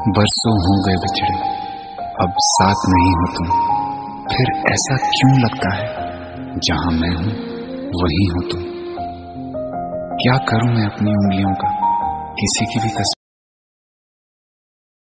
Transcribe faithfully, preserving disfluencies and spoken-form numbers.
बरसों हो गए बिछड़े, अब साथ नहीं हो तुम। फिर ऐसा क्यों लगता है जहां मैं हूं वहीं हो तुम। क्या करूं मैं अपनी उंगलियों का किसी की भी तस्वीर